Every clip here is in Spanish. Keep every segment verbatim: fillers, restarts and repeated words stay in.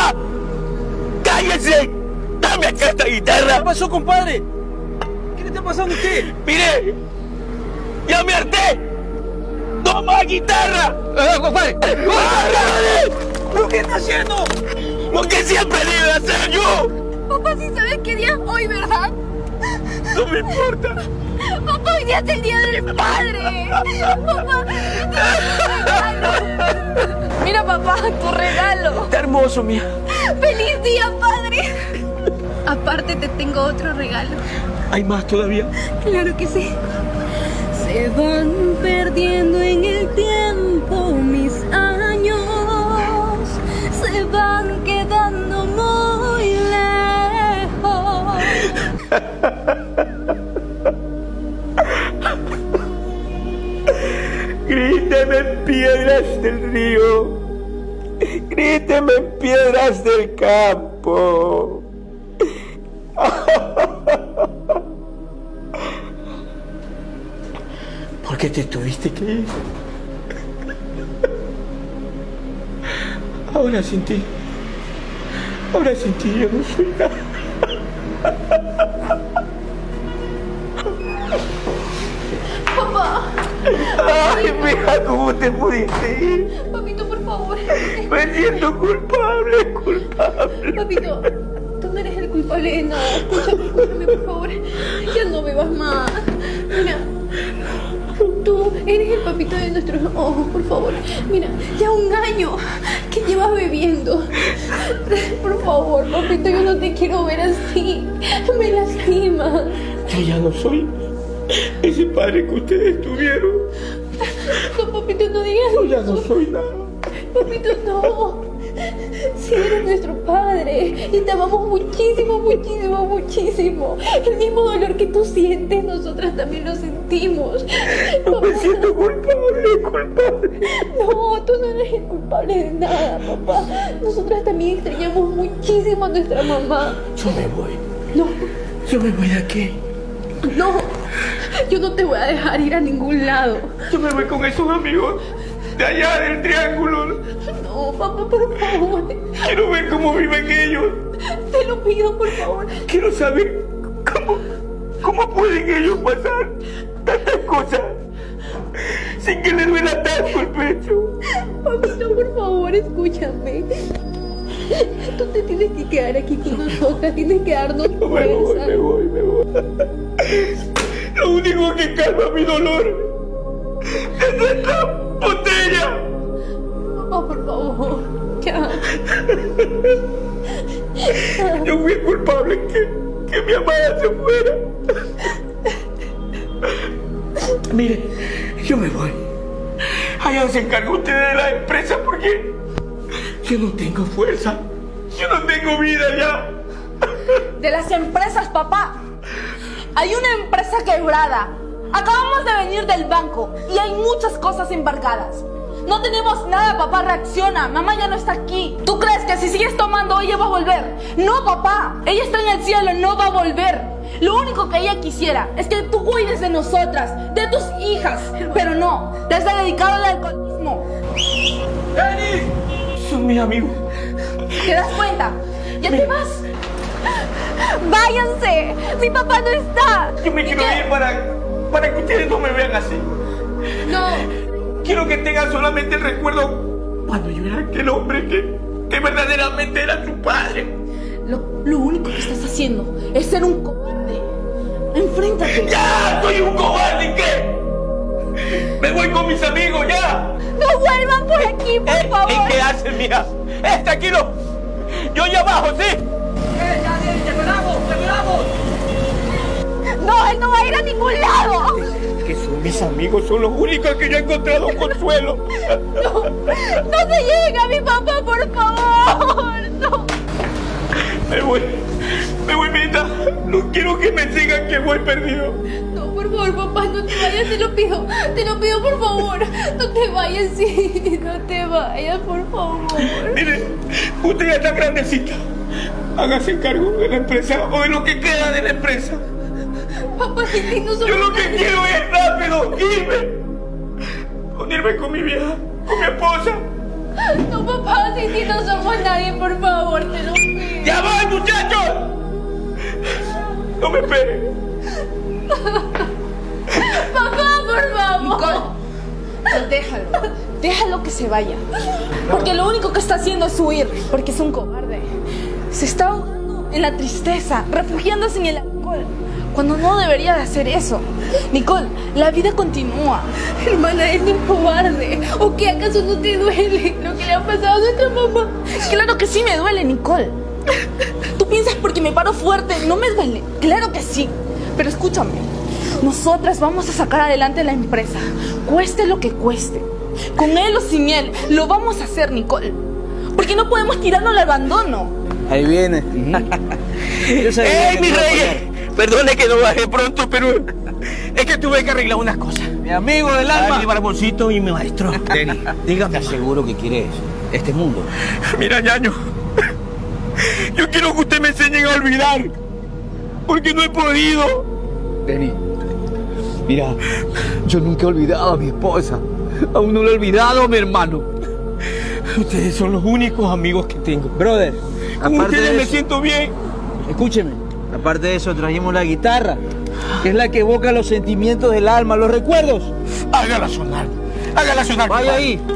¡Ya! ¡Cállese! ¡Dame acá esta guitarra! ¿Qué pasó, compadre? ¿Qué le está pasando a usted? ¡Mire! ¡Ya me harté! ¡No más guitarra! ¡Ah, compadre! ¡Agárrale! ¿Pero qué está haciendo? ¡Lo que siempre debe hacer yo! Papá, sí sabes qué día es hoy, ¿verdad? ¡No me importa! Papá, hoy día es el día del padre. Papá, mira, papá, tu regalo. ¡Está hermoso, mía! ¡Feliz día, padre! Aparte, te tengo otro regalo. ¿Hay más todavía? Claro que sí. Se van perdiendo en el tiempo mis años. Se van quedando muy lejos. Gríteme en piedras del río, gríteme en piedras del campo. ¿Por qué te tuviste que ir? Ahora sin ti, ahora sin ti yo no soy nada. Papá. Ay, mija, ¿cómo te pudiste ir? Papito, por favor. Me siento culpable, culpable. Papito, tú no eres el culpable de nada. Escúchame, escúchame, por favor. Ya no bebas más. Mira, tú eres el papito de nuestros ojos, por favor. Mira, ya un año que llevas bebiendo. Por favor, papito, yo no te quiero ver así. Me lastimas. Yo ya no soy ese padre que ustedes tuvieron. No, papito, no digas Yo ya eso. no soy nada. Papito, no. Si eres nuestro padre y te amamos muchísimo, muchísimo, muchísimo. El mismo dolor que tú sientes, nosotras también lo sentimos. No me siento culpable, culpable. No, tú no eres el culpable de nada, papá. Nosotras también extrañamos muchísimo a nuestra mamá. Yo me voy. No, Yo me voy de aquí. no. Yo no te voy a dejar ir a ningún lado. Yo me voy con esos amigos de allá del triángulo. No, papá, por favor. Quiero ver cómo viven ellos. Te lo pido, por favor. Quiero saber cómo, cómo pueden ellos pasar tantas cosas sin que les duela tanto el pecho. Papito, por favor, escúchame. Tú te tienes que quedar aquí con nosotras, tienes que darnos Me voy, fuerza. me voy, me voy. Lo único que calma mi dolor es esta botella. Papá, por favor, ya. Yo fui el culpable que, que mi amada se fuera. Mire, yo me voy. Allá se encarga usted de la empresa porque yo no tengo fuerza. Yo no tengo vida ya. De las empresas, papá. Hay una empresa quebrada. Acabamos de venir del banco y hay muchas cosas embargadas. No tenemos nada, papá, reacciona. Mamá ya no está aquí. ¿Tú crees que si sigues tomando ella va a volver? No, papá. Ella está en el cielo, no va a volver. Lo único que ella quisiera es que tú cuides de nosotras, de tus hijas. Pero no, te has dedicado al alcoholismo. ¡Denis! Son mis amigos. ¿Te das cuenta? ¿Ya te vas? ¡Váyanse! ¡Mi papá no está! Yo me quiero ir para, para que ustedes no me vean así. No. Quiero que tengan solamente el recuerdo cuando yo era aquel hombre que, que verdaderamente era su padre. Lo, lo único que estás haciendo es ser un cobarde. Enfréntate. ¡Ya! ¡Soy un cobarde! ¿Qué? ¡Me voy con mis amigos, ya! ¡No vuelvan por aquí, por Eh, favor! ¿En qué hacen, mija? ¡Eh, tranquilo! ¡Yo allá abajo, sí! ¡Eh, ya, ya, ya, esperamos, ya, esperamos! ¡No, él no va a ir a ningún lado! Que son mis amigos, son los únicos que yo he encontrado consuelo. ¡No! ¡No se lleven a mi papá, por favor! ¡No! Me voy, me voy, Mita. No quiero que me sigan que voy perdido. No, por favor, papá, no te vayas, te lo pido. Te lo pido, por favor. No te vayas, sí. No te vayas, por favor. Mire, usted ya está grandecita. Hágase cargo de la empresa o de lo que queda de la empresa. Papá, sin ti no somos Yo lo que nadie. quiero es rápido irme. Unirme con mi vieja, con mi esposa. No, papá, sin ti no somos nadie, por favor, te lo pido. ¡Ya voy, muchachos! ¡No me peguen! Papá, por favor. Nicole, déjalo. Déjalo que se vaya. Porque lo único que está haciendo es huir. Porque es un cobarde. Se está ahogando en la tristeza, refugiándose en el alcohol, cuando no debería de hacer eso. Nicole, la vida continúa. Hermana, él no es cobarde. ¿O qué? ¿Acaso no te duele lo que le ha pasado a nuestra mamá? Claro que sí me duele, Nicole. ¿Tú piensas porque me paro fuerte no me duele? Claro que sí. Pero escúchame, nosotras vamos a sacar adelante la empresa, cueste lo que cueste. Con él o sin él, lo vamos a hacer, Nicole. Porque no podemos tirarlo al abandono. Ahí viene. Yo sabía ¡Ey, que mi te iba a rey! apoyar. Perdone que no bajé pronto, pero es que tuve que arreglar unas cosas. Mi amigo del Ah, mi alma. barboncito y mi maestro. Denny, Dígame. te aseguro que quieres este mundo. Mira, ñaño, yo quiero que usted me enseñe a olvidar, porque no he podido. Denny, mira, yo nunca he olvidado a mi esposa. Aún no lo he olvidado, mi hermano. Ustedes son los únicos amigos que tengo. Brother, Con aparte ustedes de me eso, siento bien. escúcheme, aparte de eso trajimos la guitarra, que es la que evoca los sentimientos del alma, los recuerdos. Hágala sonar, hágala sonar. Vaya compadre. ahí.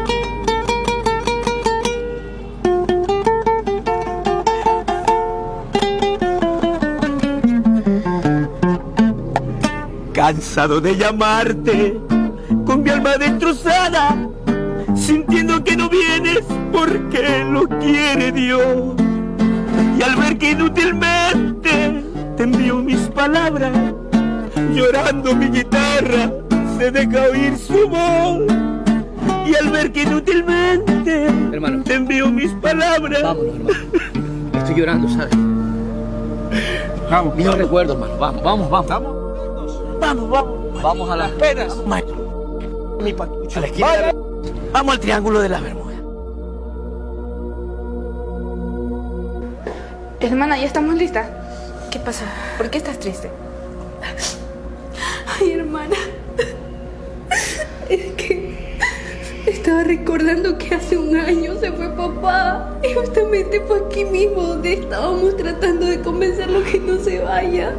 Cansado de llamarte, con mi alma destrozada, sintiendo que no vienes porque lo quiere Dios. Y al ver que inútilmente te envío mis palabras, llorando mi guitarra se deja oír su voz. Y al ver que inútilmente Hermano. te envío mis palabras. Vámonos, hermano. Estoy llorando, ¿sabes? Vamos. Ni recuerdo, hermano. Vamos, vamos, vamos. Vamos. Vamos, vamos. Vamos a las penas. Maestro, mi patucho. A la esquina. Vaya. Vamos al Triángulo de la Bermuda. Hermana, ¿ya estamos listas? ¿Qué pasó? ¿Por qué estás triste? Ay, hermana. Es que estaba recordando que hace un año se fue papá. Y justamente fue aquí mismo donde estábamos tratando de convencerlo que no se vaya.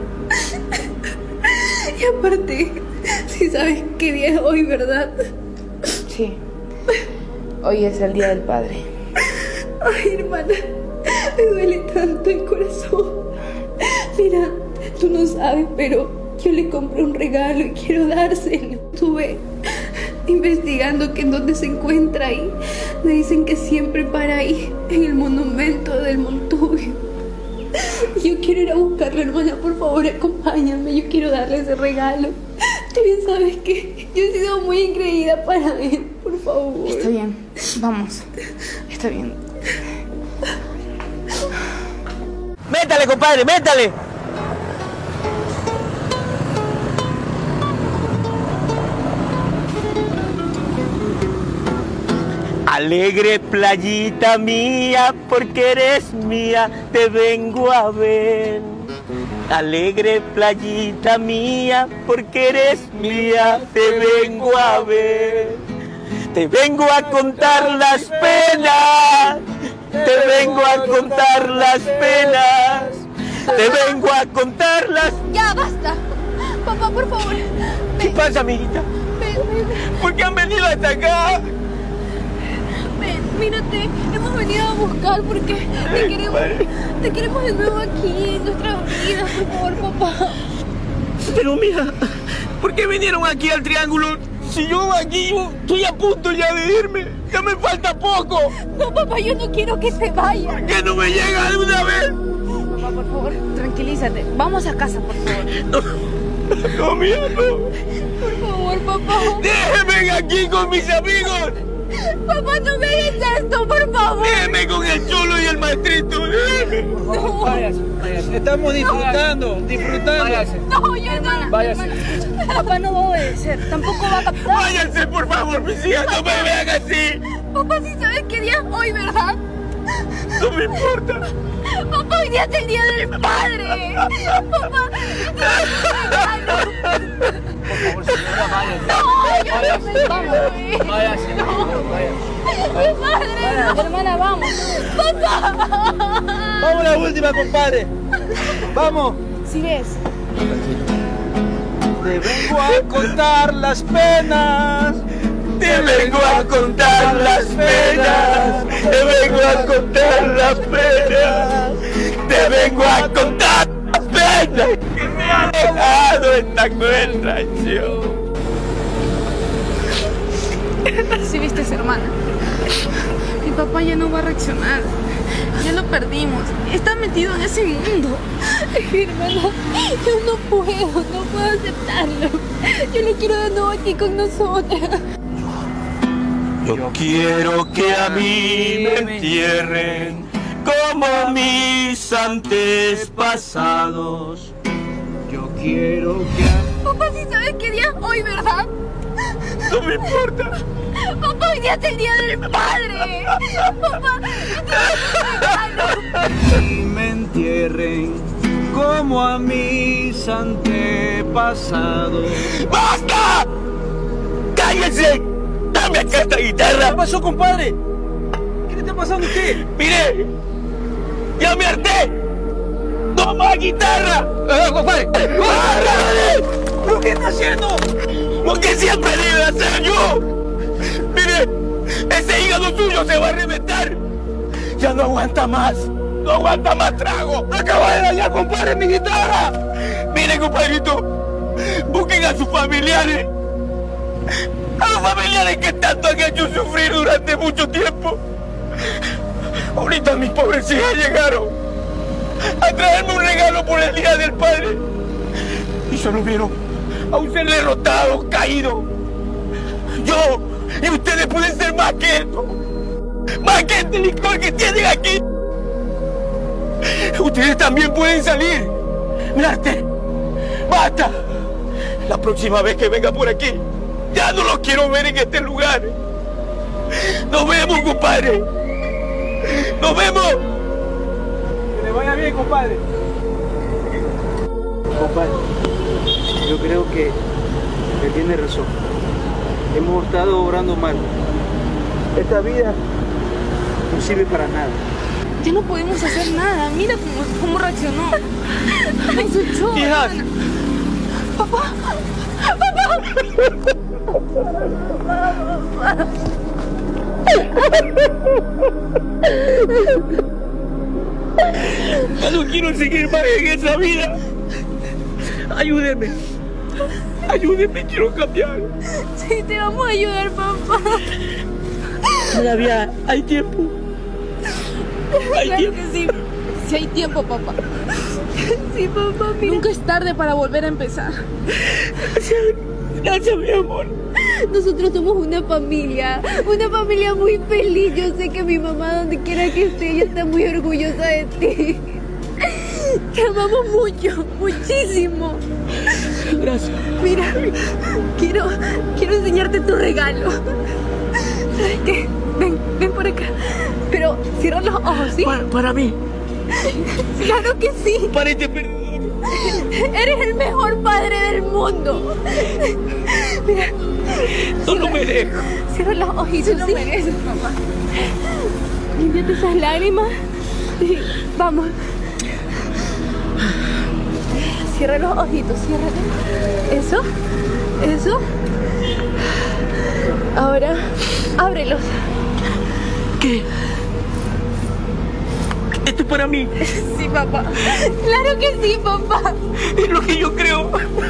Y aparte, si sabes qué día es hoy, ¿verdad? Sí. Hoy es el Día del Padre. Ay, hermana, me duele tanto el corazón. Mira, tú no sabes, pero yo le compré un regalo y quiero dárselo. Estuve investigando que en dónde se encuentra ahí. Me dicen que siempre para ahí, en el monumento del Montubio. Yo quiero ir a buscarlo, hermana, por favor, acompáñame. Yo quiero darle ese regalo. Tú bien sabes que yo he sido muy engreída para él, por favor. Está bien, vamos. Está bien. Métale, compadre, métale. Alegre playita mía, porque eres mía, te vengo a ver. Alegre playita mía, porque eres mía, te vengo a ver. Te vengo a contar las penas, te vengo a contar las penas, te vengo a contar las... Ya, basta. Papá, por favor. ¿Qué pasa, amiguita? Ven, ven, ven. ¿Por qué han venido hasta acá? Ven, mírate, hemos venido a buscar porque te queremos, te queremos de nuevo aquí en nuestra vida, por favor, papá. Pero mira, ¿por qué vinieron aquí al Triángulo? Si yo aquí, yo estoy a punto ya de irme, ya me falta poco. No, papá, yo no quiero que se vaya. ¿Por qué no me llega de una vez? Papá, por favor, tranquilízate. Vamos a casa, por favor. No, no, mira, no. Por favor, papá. Déjenme aquí con mis amigos. Papá, no me hagas esto, por favor. Déjenme con el cholo y el maestrito. Déjenme. No, Váyase, váyase. Estamos disfrutando, disfrutando. Váyase. no, yo no. Váyase. Papá no va a obedecer, tampoco va a captar. Váyanse, por favor, mis hijas, no me vean así. Papá, si sabes qué día es hoy, ¿verdad? No me importa. Papá, hoy día es el día del padre. Papá, Por favor, señora, váyase. no, yo no me Váyase. voy. Váyase. No. Váyase. ¡Mi padre! Hermana, vamos. Vamos a la última, compadre. Vamos. Si ves. Te vengo a contar las penas. Te vengo a contar las penas. Te vengo a contar las penas. Te vengo a contar las penas que me ha dejado esta cruel traición. Si viste, hermana. Mi papá ya no va a reaccionar. Ya lo perdimos. Está metido en ese mundo. Hermana, yo no puedo, no puedo aceptarlo. Yo lo quiero de nuevo aquí con nosotras. Yo quiero que a mí me entierren como mis antepasados. Yo quiero que a... Papá, ¿sí sabes qué día es hoy, verdad? No me importa. Papá, hoy día es el día del padre. Papá, me entierren como a mis antepasados. ¡Basta! ¡Cállense! ¡Dame acá esta guitarra! ¿Qué pasó, compadre? ¿Qué le está pasando a usted? ¡Mire! ¡Ya me harté! ¡No más guitarra! ¡Eh, compadre! ¡Bájale! ¿Pero qué está haciendo? ¡Lo que siempre debe hacer yo! ¡Mire! ¡Ese hígado suyo se va a reventar! ¡Ya no aguanta más! ¡No aguanta más trago! ¡Acaba de dañar, compadre, mi guitarra! ¡Mire, compadrito! ¡Busquen a sus familiares! ¡A los familiares que tanto han hecho sufrir durante mucho tiempo! Ahorita mis pobres hijas llegaron a traerme un regalo por el Día del Padre. Y solo vieron a un ser derrotado, caído. Yo y ustedes pueden ser más que esto. Más que este licor que tienen aquí. Ustedes también pueden salir. Mirarte. Basta. La próxima vez que venga por aquí, ya no los quiero ver en este lugar. Nos vemos, compadre. Nos vemos. Que le vaya bien, compadre. Compadre, yo creo que él tiene razón. Hemos estado obrando mal. Esta vida no sirve para nada. ya no podemos hacer nada. Mira cómo, cómo reaccionó. Ay, su show. Hijas. Papá. Ya no quiero seguir más en esa vida. Ayúdeme. Ayúdeme, quiero cambiar. Sí, te vamos a ayudar, papá. Todavía hay tiempo. Hay Claro tiempo. que sí. Sí hay tiempo, papá. Sí, papá, mira. Nunca es tarde para volver a empezar. Gracias, mi amor. Nosotros somos una familia, una familia muy feliz. Yo sé que mi mamá, donde quiera que esté, ella está muy orgullosa de ti. Te amamos mucho, muchísimo. Gracias. Mira, quiero, quiero enseñarte tu regalo. ¿Sabes qué? Ven, ven por acá. Pero cierra los ojos, ¿sí? Para, para mí. Claro que sí. Para este perdedor. Eres el mejor padre del mundo. Mira. No lo merezco. Cierra los ojitos, ¿sí? Lo mereces, mamá. Límpiate esas lágrimas. Sí, vamos. Cierra los ojitos, ciérrate. Eso, eso. Ahora, ábrelos. ¿Qué? Esto es para mí. Sí, papá. Claro que sí, papá. Es lo que yo creo.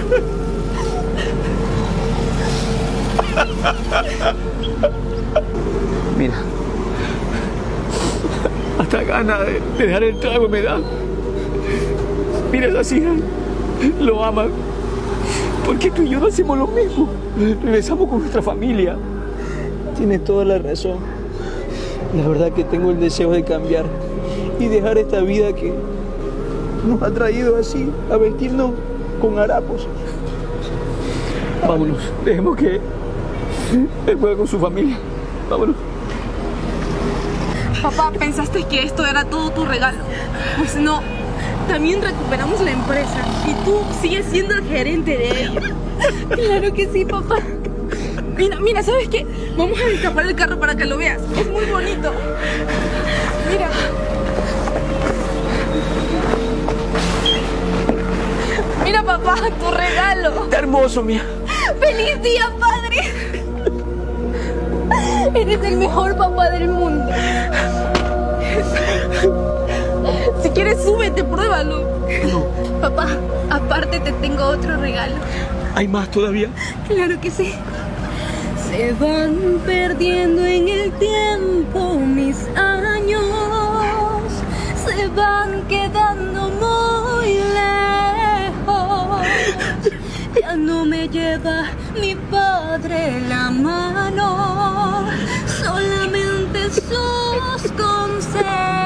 Mira, hasta ganas de, de dejar el trago me da. Mira, esas hijas lo aman. Porque tú y yo no hacemos lo mismo. Regresamos con nuestra familia. Tienes toda la razón. La verdad que tengo el deseo de cambiar y dejar esta vida que nos ha traído así, a vestirnos con harapos. Vámonos, dejemos que él juegue con su familia. Vámonos. Papá, ¿pensaste que esto era todo tu regalo? Pues no. También recuperamos la empresa y tú sigues siendo el gerente de ella. Claro que sí, papá. Mira, mira, ¿sabes qué? Vamos a destapar el carro para que lo veas. Es muy bonito. Mira. Mira, papá, tu regalo. Está hermoso, mía. ¡Feliz día, padre! Eres el mejor papá del mundo. Si quieres, súbete, pruébalo. No. Papá, aparte te tengo otro regalo. ¿Hay más todavía? Claro que sí. Se van perdiendo en el tiempo mis años. Se van quedando muy lejos. Ya no me lleva mi padre la mano, solamente sus consejos.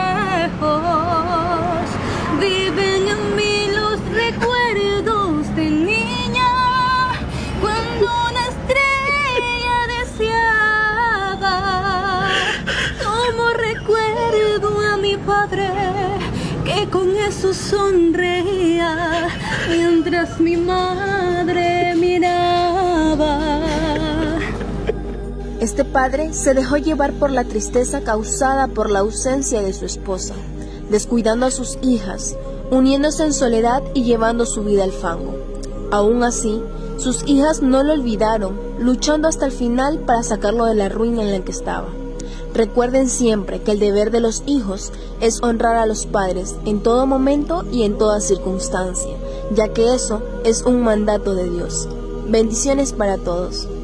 Viven en mí los recuerdos de niña, cuando una estrella deseaba. Como recuerdo a mi padre, que con eso sonreía mientras mi madre miraba. Este padre se dejó llevar por la tristeza causada por la ausencia de su esposa, descuidando a sus hijas, uniéndose en soledad y llevando su vida al fango. Aún así, sus hijas no lo olvidaron, luchando hasta el final para sacarlo de la ruina en la que estaba. Recuerden siempre que el deber de los hijos es honrar a los padres en todo momento y en toda circunstancia, ya que eso es un mandato de Dios. Bendiciones para todos.